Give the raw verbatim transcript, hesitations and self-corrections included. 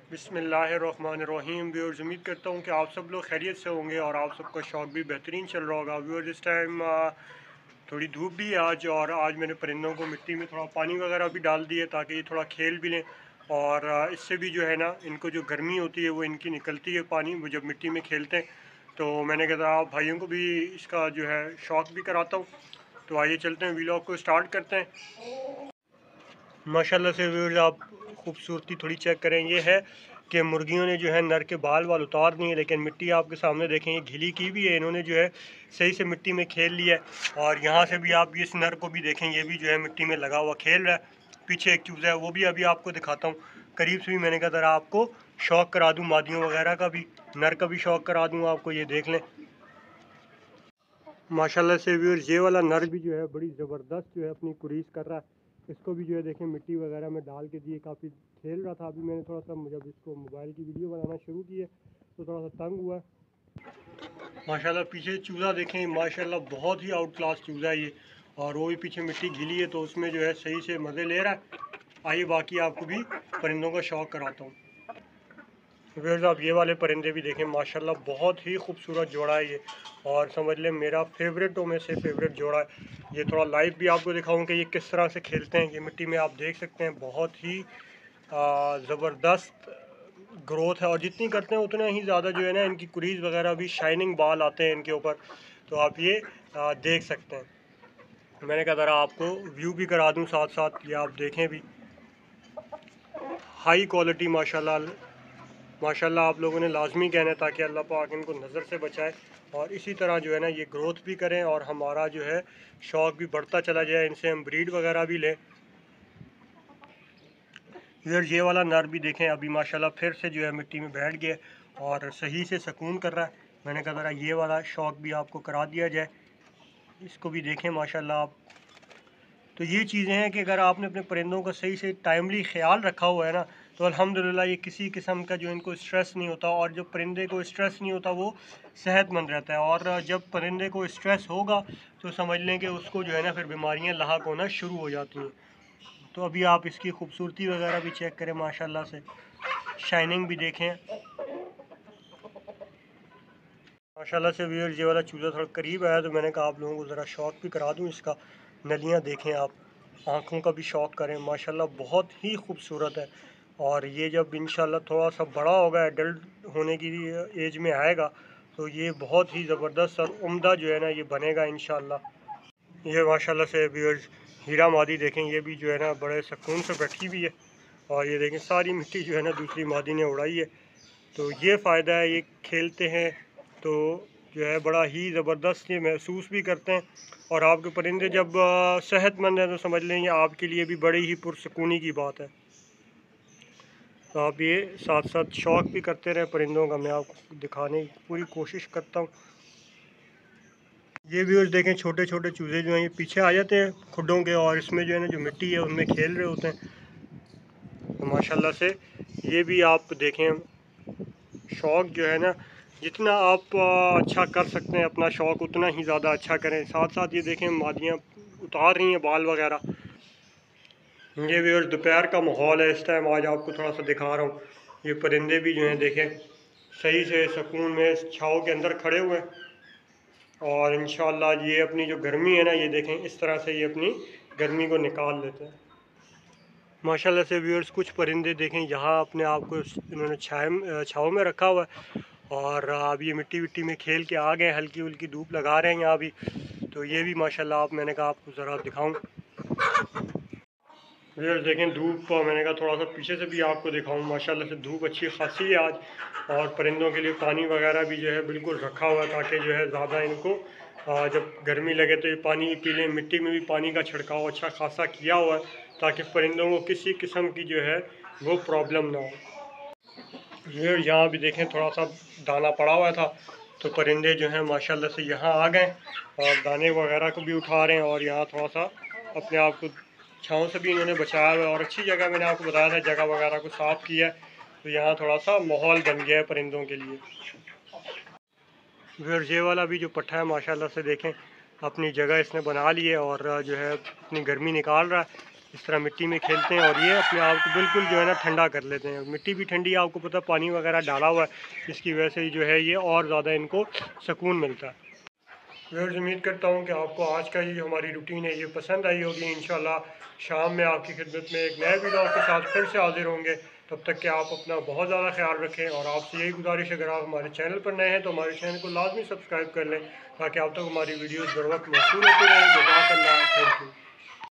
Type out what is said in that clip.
बिस्मिल्लाहिर्रहमानिर्रहीम। व्यूअर्स, उम्मीद करता हूँ कि आप सब लोग खैरियत से होंगे और आप सबका शौक भी बेहतरीन चल रहा होगा। व्यूअर्स, इस टाइम थोड़ी धूप भी है आज, और आज मैंने परिंदों को मिट्टी में थोड़ा पानी वगैरह भी डाल दिए ताकि ये थोड़ा खेल भी लें, और इससे भी जो है ना, इनको जो गर्मी होती है वो इनकी निकलती है पानी वो जब मिट्टी में खेलते हैं। तो मैंने कहा आप भाइयों को भी इसका जो है शौक़ भी कराता हूँ। तो आइए चलते हैं, व्लॉग को स्टार्ट करते हैं। माशाल्लाह से व्यूअर्स, आप खूबसूरती थोड़ी चेक करें। ये है कि मुर्गियों ने जो है नर के बाल वाल उतार दिए, लेकिन मिट्टी आपके सामने देखें ये घिली की भी है। इन्होंने जो है सही से मिट्टी में खेल लिया है। और यहाँ से भी आप इस नर को भी देखें, ये भी जो है मिट्टी में लगा हुआ खेल रहा है। पीछे एक चूज़ा है, वो भी अभी आपको दिखाता हूँ करीब से भी। मैंने कहा ज़रा आपको शौक़ करा दूँ मादियों वगैरह का भी, नर का भी शौक़ करा दूँ आपको। ये देख लें माशाल्लाह से व्यूअर्स, ये वाला नर भी जो है बड़ी ज़बरदस्त जो है अपनी कुरीस कर रहा है। इसको भी जो है देखें मिट्टी वगैरह में डाल के दिए, काफ़ी खेल रहा था। अभी मैंने थोड़ा सा, जब इसको मोबाइल की वीडियो बनाना शुरू की है तो थोड़ा सा तंग हुआ। माशाल्लाह पीछे चूज़ा देखें, माशाल्लाह बहुत ही आउट क्लास चूज़ा है ये, और वो भी पीछे मिट्टी घिली है तो उसमें जो है सही से मज़े ले रहा है। आइए बाकी आपको भी परिंदों का शौक़ कराता हूँ। व्यूअर्स, आप ये वाले परिंदे भी देखें, माशाल्लाह बहुत ही खूबसूरत जोड़ा है ये, और समझ लें मेरा फेवरेटों में से फेवरेट जोड़ा है ये। थोड़ा लाइव भी आपको दिखाऊं कि ये किस तरह से खेलते हैं। ये मिट्टी में आप देख सकते हैं, बहुत ही ज़बरदस्त ग्रोथ है, और जितनी करते हैं उतना ही ज़्यादा जो है ना इनकी कुरीज वगैरह भी शाइनिंग बाल आते हैं इनके ऊपर। तो आप ये आ, देख सकते हैं। मैंने कहा ज़रा आपको व्यू भी करा दूँ साथ साथ, ये आप देखें भी। हाई क्वालिटी माशाल्लाह माशाल्लाह आप लोगों ने लाजमी कहना है, ताकि अल्लाह पाक इनको नज़र से बचाए, और इसी तरह जो है ना ये ग्रोथ भी करें और हमारा जो है शौक़ भी बढ़ता चला जाए, इनसे हम ब्रीड वगैरह भी लें। यार ये वाला नर भी देखें, अभी माशाल्लाह फिर से जो है मिट्टी में बैठ गया और सही से सुकून कर रहा है। मैंने कहा ज़रा ये वाला शौक़ भी आपको करा दिया जाए, इसको भी देखें माशाल्लाह आप। तो ये चीज़ें हैं कि अगर आपने अपने परिंदों का सही से टाइमली ख्याल रखा हुआ है ना, तो अल्हम्दुलिल्लाह ये किसी किस्म का जो इनको स्ट्रेस नहीं होता, और जब परिंदे को स्ट्रेस नहीं होता वो सेहतमंद रहता है। और जब परिंदे को स्ट्रेस होगा तो समझ लें कि उसको जो है ना फिर बीमारियां लाहक होना शुरू हो जाती हैं। तो अभी आप इसकी खूबसूरती वगैरह भी चेक करें, माशाल्लाह से शाइनिंग भी देखें माशाल्लाह से। व्यूअर्स, ये वाला चूज़ा थोड़ा करीब आया तो मैंने कहा आप लोगों को ज़रा शौक़ भी करा दूँ इसका। नलियाँ देखें आप, आँखों का भी शौक़ करें, माशाल्लाह बहुत ही खूबसूरत है। और ये जब इंशाल्लाह थोड़ा सा बड़ा होगा, एडल्ट होने की एज में आएगा, तो ये बहुत ही ज़बरदस्त और उम्दा जो है ना ये बनेगा इंशाल्लाह। ये माशाल्लाह से व्यूअर्स, हीरा मादी देखें, ये भी जो है ना बड़े सुकून से बैठी हुई है, और ये देखें सारी मिट्टी जो है ना दूसरी मादी ने उड़ाई है। तो ये फ़ायदा है, ये खेलते हैं तो जो है बड़ा ही ज़बरदस्त ये महसूस भी करते हैं। और आपके परिंदे जब सेहतमंद हैं तो समझ लें ये आपके लिए भी बड़ी ही पुरसुकूनी की बात है। तो आप ये साथ साथ शौक़ भी करते रहें परिंदों का, मैं आपको दिखाने की पूरी कोशिश करता हूँ। ये व्यूअर्स देखें, छोटे छोटे चूज़े जो हैं ये पीछे आ जाते हैं खुडों के, और इसमें जो है ना जो मिट्टी है उनमें खेल रहे होते हैं। तो माशाल्लाह से ये भी आप देखें, शौक़ जो है ना जितना आप अच्छा कर सकते हैं अपना शौक़, उतना ही ज़्यादा अच्छा करें। साथ साथ ये देखें मादियाँ उतार रही हैं बाल वगैरह। ये व्यूअर्स दोपहर का माहौल है इस टाइम, आज आपको थोड़ा सा दिखा रहा हूँ। ये परिंदे भी जो हैं देखें सही से सुकून में छाँव के अंदर खड़े हुए हैं, और इंशाअल्लाह ये अपनी जो गर्मी है ना ये देखें इस तरह से ये अपनी गर्मी को निकाल लेते हैं माशाल्लाह से। व्यूअर्स, कुछ परिंदे देखें यहाँ अपने आप को इन्होंने छाए छाँव में रखा हुआ है, और अब ये मिट्टी विट्टी में खेल के आ गए, हल्की हल्की धूप लगा रहे हैं यहाँ भी। तो ये भी माशाल्लाह आप, मैंने कहा आपको ज़रा दिखाऊं। व्यूअर्स देखें धूप, मैंने कहा थोड़ा सा पीछे से भी आपको दिखाऊं। माशाल्लाह से धूप अच्छी खासी है आज, और परिंदों के लिए पानी वगैरह भी जो है बिल्कुल रखा हुआ है, ताकि जो है ज़्यादा इनको जब गर्मी लगे तो ये पानी पी लें। मिट्टी में भी पानी का छिड़काव अच्छा खासा किया हुआ है, ताकि परिंदों को किसी किस्म की जो है वो प्रॉब्लम ना हो। ये यहाँ भी देखें थोड़ा सा दाना पड़ा हुआ था, तो परिंदे जो हैं माशाल्लाह से यहाँ आ गए और दाने वगैरह को भी उठा रहे हैं, और यहाँ थोड़ा सा अपने आप को छाँव से भी इन्होंने बचाया हुआ है। और अच्छी जगह, मैंने आपको बताया था जगह वगैरह को साफ़ किया है, तो यहाँ थोड़ा सा माहौल बन गया है परिंदों के लिए। फिर ये वाला भी जो पट्ठा है माशाल्लाह से देखें अपनी जगह इसने बना ली है, और जो है अपनी गर्मी निकाल रहा है। इस तरह मिट्टी में खेलते हैं और ये अपने आप को बिल्कुल जो है ना ठंडा कर लेते हैं। मिट्टी भी ठंडी है, आपको पता पानी वगैरह डाला हुआ है, इसकी वजह से जो है ये और ज़्यादा इनको सुकून मिलता है। व्यूअर्स, उम्मीद करता हूँ कि आपको आज का ये हमारी रूटीन है ये पसंद आई होगी। इंशाल्लाह शाम में आपकी खिदमत में एक नए वीडियो के साथ फिर से हाजिर होंगे। तब तक कि आप अपना बहुत ज़्यादा ख्याल रखें और आपसे यही गुजारिश है, अगर आप हमारे चैनल पर नए हैं तो हमारे चैनल को लाजमी सब्सक्राइब कर लें ताकि आप तक हमारी वीडियोज़ बर वक्त मौसूल होती रहें।